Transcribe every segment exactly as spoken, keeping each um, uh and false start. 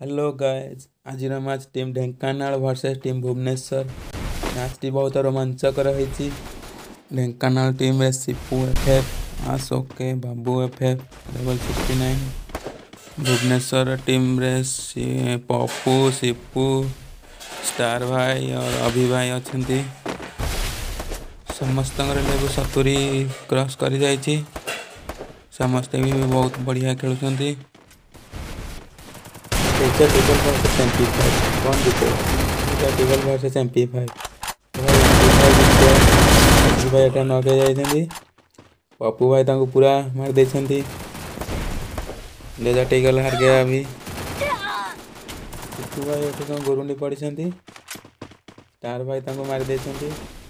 Hello guys आज match team Dhenkanal versus team Bhubaneswar match टी बहुत रोमांचकर होती। ढेंकानाल टीम रे Sipu FF Ashok Babu FF double sixty nine Bhubaneswar team रे सी पप्पू सिपू स्टार भाई और अभि भाई अच्छा समस्त लेवल सतुरी क्रॉस कर जाइए। समस्ते भी बहुत बढ़िया खेलुंट। टेबल वर्सेस एमपी फाइव कौन जीते टेबल वर्सेस एमपी फाइव भाई एटा नगे जाइछन्ती पप्पू भाई तांको पूरा मार देछन्ती लेजा टेगल हार गया। अभी पप्पू भाई एटा तो गुरुंडी पड़छन्ती स्टार भाई तांको मार देछन्ती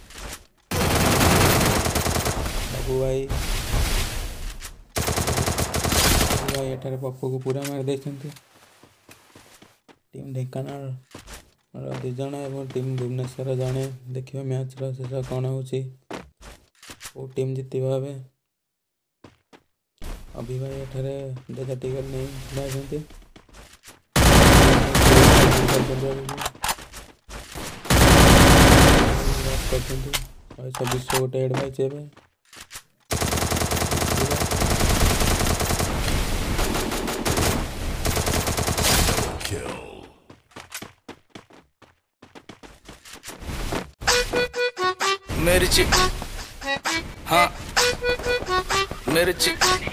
पप्पू भाई भाई एटारे पप्पू को पूरा मार देछन्ती। टीम ढेंकानाल दुज एवं टीम भुवनेश्वर जड़े देखिए मैच शेष कौन हो टीम जीत भावे अभी भाई एठारे डेजा टिकल नहीं जाइछन्ती छब्बीस गोटे हेड भाई एवं मिर्ची हाँ मिर्ची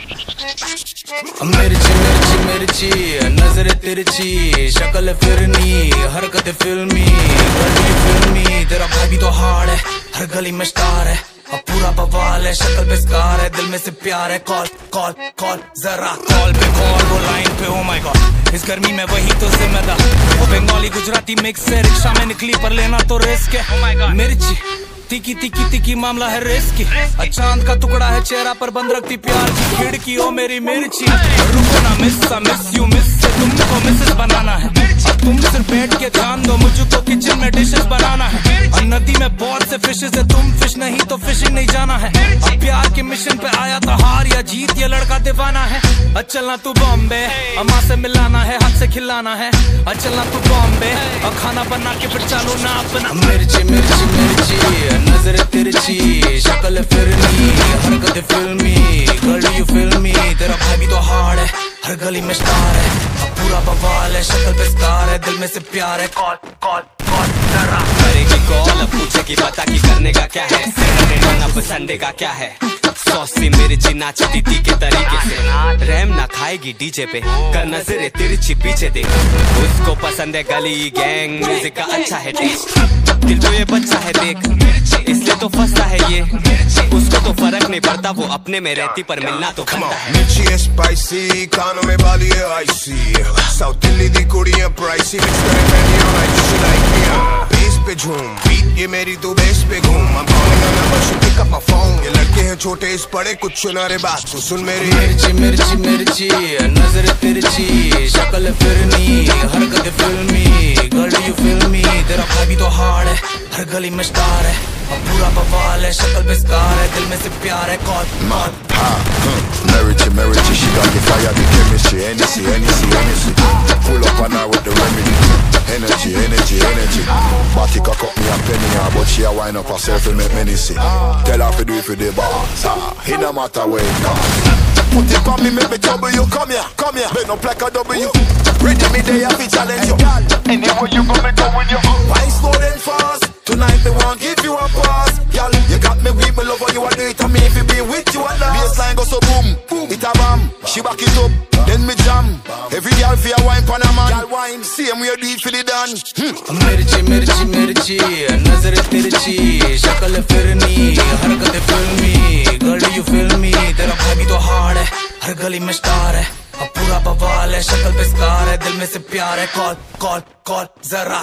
मिर्ची मिर्ची मिर्ची नजर तिरछी शक्ल फिरनी हरकत फिल्मी गली फिल्मी तेरा भाई भी तो हार्ड है हर गली में स्टार है अब पूरा बवाल है शक्ल पे स्कार है दिल में से प्यार है। कॉल कॉल कॉल जरा कॉल पे कॉल वो लाइन पे ओ माय गॉड इस गर्मी में वही तो जिम्मेदार वो बंगाली गुजराती मिक्स है रिक्शा में निकली पर लेना तो रिस्क है। ओ माय गॉड मिर्ची तिकी तिकी तिकी मामला है रिस्की चांद का टुकड़ा है चेहरा पर बंद रखती प्यार की खिड़की ओ मेरी मिर्ची रुको ना मिस मिस यू मिस से तुमको मिसेस बनाना है अब तुम सिर्फ बैठ के ध्यान दो मुझको किचन में डिशेस बनाना है और नदी में बहुत से फिशेस है तुम फिश नहीं तो फिशिंग नहीं जाना है। अब प्यार के मिशन पे आया था हार या जीत ये लड़का दीवाना है। अब चलना तू बॉम्बे अम्मा से मिलाना है हाथ से खिलाना है अब चलना तू बॉम्बे और खाना बना के फिर चालू ना अपना मिर्ची मिर्ची मिर्ची नजर तिरछी शक्ल फिरनी हरकत फिल्मी गर्ल यू फिल्मी तेरा भाई भी तो हार्ड है हर गली में स्टार है अब पूरा बवाल है शक्ल पे स्कार है दिल में से प्यार है। कॉल कॉल कॉल जरा करेगी कॉल पूछे की पता की करने का क्या है अब संडे का क्या है सौसी मिर्ची नाचती थी के तरीके से रैम ना खाएगी डीजे पे कर नजरे तिरछी पीछे देख उसको पसंद है गली गैंग म्यूजिक का अच्छा है टेस्ट दिल तो ये बच्चा है देख इसलिए तो फंसता है ये उसको तो फर्क नहीं पड़ता वो अपने में रहती पर मिलना तो खंडा है। मिर्ची है स्पाइसी कानों में वाली है आईसी साउथ दिल्ली दी कुड़ी है प्राइसी मिक्स करे मैंने और I just like me base पे झूम बीट ये मेरी तो बेस पे घूम I'm calling her number she pick up my phone ये लड़के हैं छोटे इस बड़े कुछ सुना रे बात तो सुन मेरी मिर्ची मिर्ची मिर्ची नजर तिरछी शक्ल फिरनी हरकत फिल्मी गर्ल यू फिल्मी तेरा भाई भी तो हार्ड है हर गली में स्टार है अब पूरा बवाल है शक्ल पे स्कार है दिल में से प्यार है। Call man ha Merity Merity she got the fire the chemistry Hennessy Hennessy Hennessy pull up on her with the remedy energy energy energy Body cock up me a penny her but she a wind up herself and make many see tell her to do it for the boss ah it no matter where it comes put it on me make me trouble you come here come here bend up like a W ready me there I fi challenge you anywhere you go me go with you why slow then fast tonight they won't give you a pass girl you got me weak me love how you a do it and me if you be with you at last baseline go so boom boom it a bam she back it up then me jam every girl fi a wine pan a man girl wine same way do it for the done मिर्ची मिर्ची मिर्ची नजर तिरछी शक्ल फिरनी हरकत फिल्मी girl you फिल्मी तेरा भाई भी तो हार्ड है हर गली में स्टार है अब पूरा बवाल है शक्ल पे स्कार है दिल में से प्यार है। कॉल कॉल कॉल जरा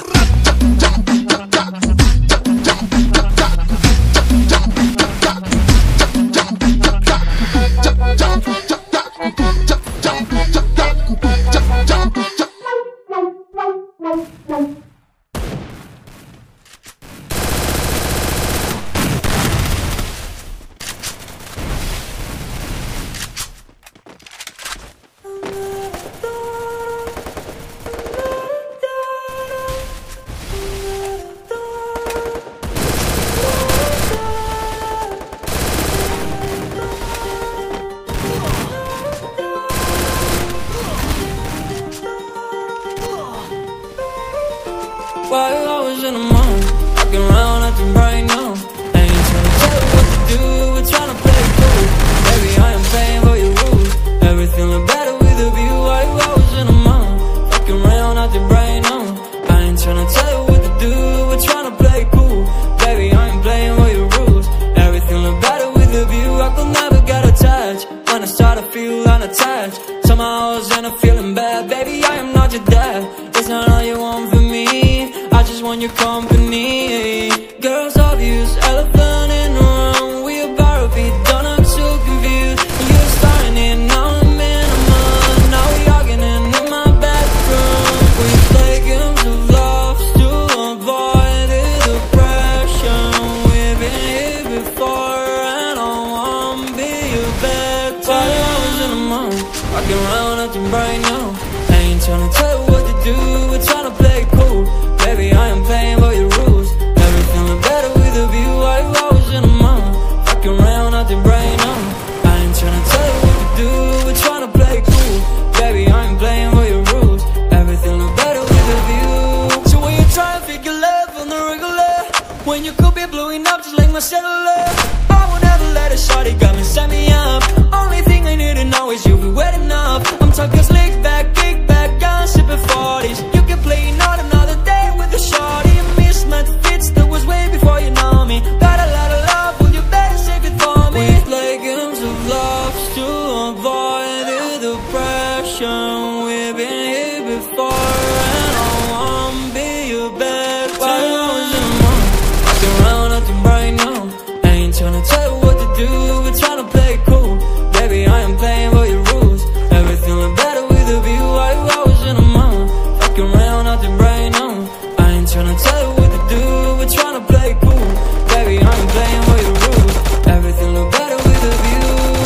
Why you always in the mood? Walking around acting right now. I ain't tryna tell you what to do, we're tryna play it cool. Baby, I am paying for your rules. Everything look better with a view. Why you always in the mood? Walking around acting right now. I ain't tryna tell you what to do, we're tryna play it cool. Baby, I ain't playing for your rules. Everything look better with a view. I could never get attached when I start to feel unattached. Somehow I was in a feeling bad. Baby, I am not your dad. It's not all you want from me. I just want your company. Girls obvious, elephant in the room. We about to be done, I'm so confused. You're starting it, now I'm in a mood. Now we arguing in my bedroom. We play games of love to avoid the depression. We've been here before and I wanna be your bed. While I was in the mood, walking around acting right now. I ain't tryna tell you what to do, we're tryna play it cool. Baby, I am playing for your rules. Everything look better with a view. Why you always in the mood? Fucking around acting right now. I ain't tryna tell you what to do, we're tryna play it cool. Baby, I am playing for your rules. Everything look better with a view. So when you try to figure love on the regular, when you could be blowing up just like my cellular, I would never let a shorty got me, set me up. Only thing I need to know is you be wet enough. I'm talking slick back, kick back, gun sipping forties. You can play not another day with a shorty. Mismatch fits that was way before you know me. Got a lot of love, well you better save it for me. We play games of love to avoid the depression. We've been here before and I wanna be your best. While I was in the mood, walking around acting right now. I ain't tryna tell you what to do, we're tryna play it cool. Baby, I am playing for your rules. Everything look better with a view. Why you always in the mood? Walking around acting right now. I ain't tryna tell you what to do, we're tryna play it cool. Baby, I am playing for your rules. Everything look better with a view.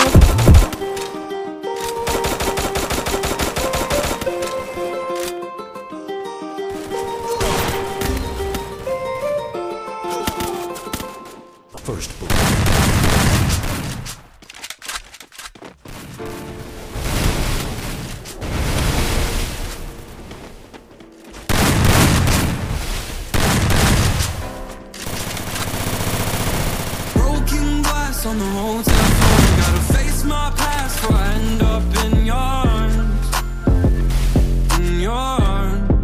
First book. Broken glass on the hotel floor. Gotta face my past before I end up in your arms. In your arms.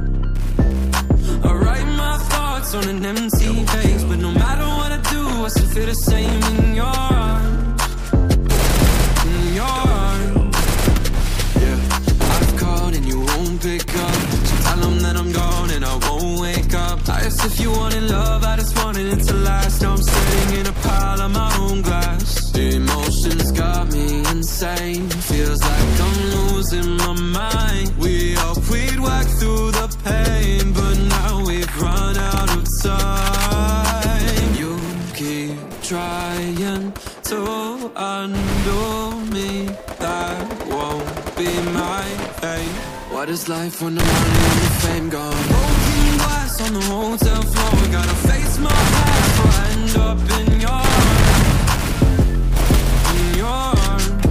I write my thoughts on an empty page, but no matter what I do, I still feel the same in your arms. In your arms. Yeah, I've called and you won't pick up. So tell them that I'm gone and I won't wake up. I asked if you wanted love, I just wanted it to last. Now I'm sitting in a pile of my own glass. The emotions got me insane. Feels like I'm losing my mind. We hoped we'd work through the pain, but now we've run out of time. You keep trying to undo me. That won't be my fate. What is life when the money and the fame gone? Broken glass on the hotel floor. Gotta face my past before I end up in your arms. In your arms.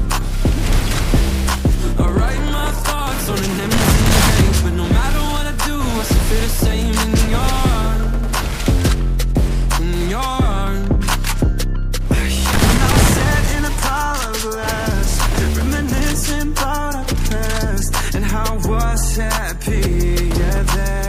I write my thoughts on an empty page, but no matter what I do, I still feel the same in your arms. In your arms. Now sat in a pile of glass, reminiscing about our past and how I was happy, yeah,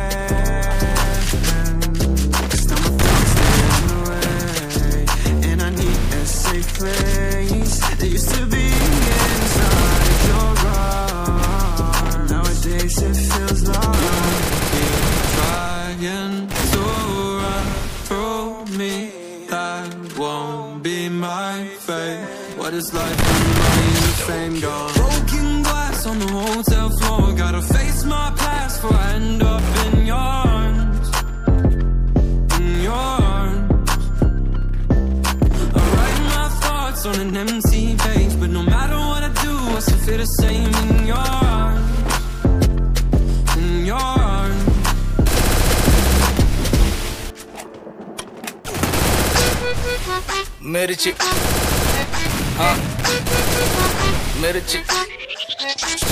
then. 'Cause now my thoughts get in the way, and I need a safe place that used to be inside your arms. Nowadays it feels like Trying to run through me. That won't be my fate. What is life when the money and the fame gone? Broken glass on the hotel floor. Gotta face my past before I end up in your arms. In your arms. I write my thoughts on an empty page, but no matter what I do, I still feel the same in your arms. In your arms. Mirchi, हाँ, mirchi.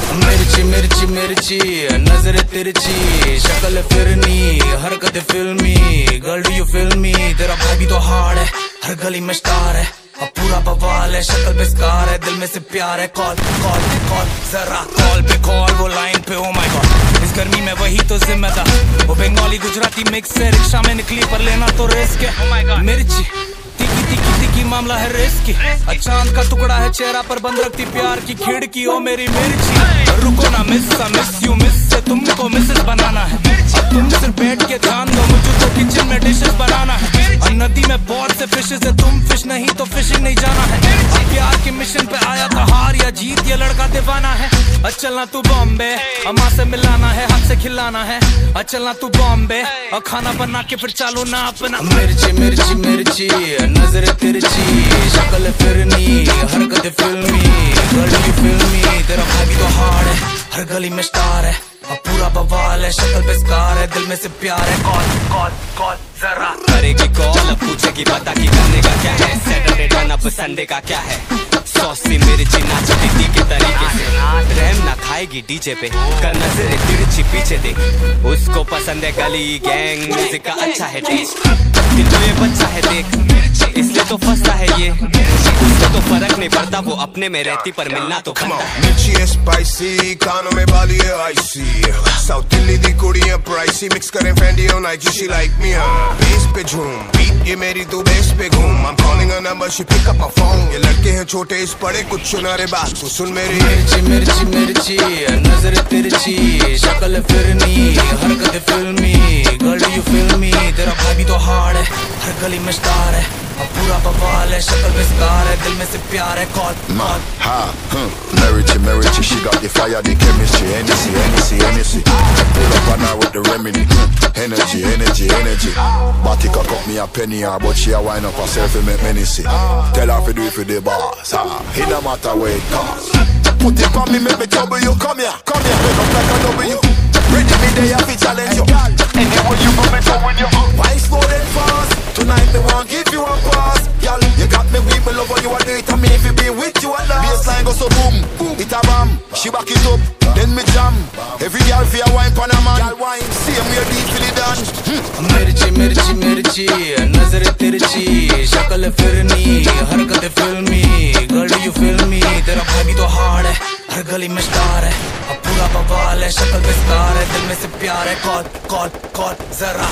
मिर्ची मिर्ची मिर्ची नजर तिरछी शक्ल फिरनी हरकत फिल्मी girl do you feel me तेरा भाई भी तो हार्ड है हर गली में स्टार है अब पूरा बवाल है शक्ल पे स्कार है दिल में से प्यार है कॉल कॉल कॉल जरा कॉल पे कॉल वो लाइन पे ओ माय गॉड इस गर्मी में वही तो जिम्मेदार वो बंगाली गुजराती मिक्स है रिक्शा में निकली पर लेना तो रिस्क है मिर्ची तिकी तिकी तिकी मामला है रिस्की चांद का टुकड़ा है चेहरा पर बंद रखती प्यार की खिड़की ओ मेरी मिर्ची रुको ना मिस मिस यू मिस से तुमको मिसेस बनाना है अब तुम सिर्फ बैठ के ध्यान दो मुझे तो किचन में डिशेस बनाना है और नदी में बहुत से फिशेस है तुम फिश नहीं तो फिशिंग नहीं जाना है अब प्यार के मिशन पे आया था हार या जीत ये लड़का दीवाना है अब चलना तू बॉम्बे अम्मा से मिलाना है हाथ से खिलाना है अब चलना तू बॉम्बे और खाना बना के फिर चालू ना अपना मिर्ची मिर्ची मिर्ची नजर तिरछी शक्ल फिरनी हरकत फिल्मी गर्ल फिल्मी तेरा भाई भी तो हार्ड है हर गली में स्टार है अब पूरा बवाल है शक्ल पे स्कार है दिल में से प्यार है कॉल कॉल कॉल जरा करेगी कॉल अब पूछेगी पता की करने का क्या है सैटरडे टर्न अप संडे का क्या है सॉसी मिर्ची नाच दीदी के तरीके से रहम ना खाएगी डीजे पे कर नजर तिरछी पीछे देख उसको पसंद है गली गैंग म्यूजिक का अच्छा है टेस्ट दिल तो ये बच्चा है देख इसलिए तो फंसता है ये उसको तो फर्क नहीं पड़ता वो अपने में रहती पर मिलना तो Come on, मिर्ची है स्पाइसी कानों में बाली है आइसी साउथ दिल्ली दी कुड़ी है प्राइसी मिक्स करें फैंडी और नाइकी शी लाइक मी हाँ बेस पे झूम बीट ये मेरी तू बेस पे घूम I'm calling her number she pick up my phone ये लड़के हैं छोटे इस पड़े कुछ सुना रे बात तू सुन मेरी मिर्ची मिर्ची मिर्ची नजर तिरछी शक्ल फिरनी हरकत फिल्मी गर्ल यू फिल्मी तेरा भाई भी तो हार्ड है हर गली में स्टार है अब पूरा बवाल है शक्ल पे स्कार है दिल में से प्यार है call Man, ha, hmm. Merici, Merici, she got the fire, the chemistry, Hennessy, Hennessy, Hennessy. Pull up on her with the remedy, hmm. Energy, energy, energy. Body cock up me a penny, ah, but she a wind up herself and make me see. Tell her to do it for the boss, ha. It no matter where it costs. Put it on me, make me trouble you. Come here, come here, wake up like a W. Ready me there, I fi challenge you. Anywhere you go, me go with you. Why slow then fast? Tonight me want give you a pass. Girl, you got me weak, me love how you a do it, and me if you be with you a last. Baseline go so boom, boom, it a bam. She back it up, then me jam. Every girl fi a wine pan a man. Girl wine, same way deep feel it done. मिर्ची मिर्ची मिर्ची नजर तिरछी शक्ल फिरनी हरकत फिल्मी girl you फिल्मी तेरा भाई भी तो हार्ड है हर गली में स्टार है अब पूरा बवाल है शक्ल पे स्कार है दिल में से प्यार है कॉल कॉल कॉल जरा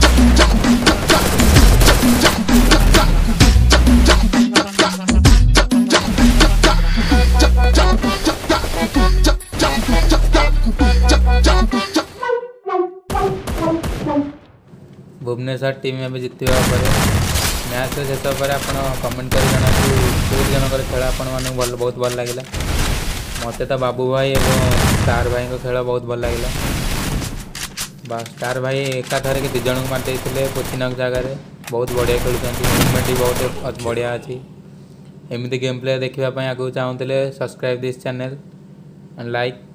भुवनेश्वर टीम में भी जितवा पर मैच शेष पर आप कमेंट कर जनातु कोई जनकर खेल आपण मानक भल बहुत भल लगे मत तो बाबू भाई और स्टार भाई को खेल बहुत भल लगे स्टार भाई एकाथर के दिज को मारते पोचिनाक जगह बहुत बढ़िया खेलुँच मूवमेंट भी बहुत बढ़िया अच्छी एमती गेम प्ले देखापी आगे चाहूँगे subscribe this channel and like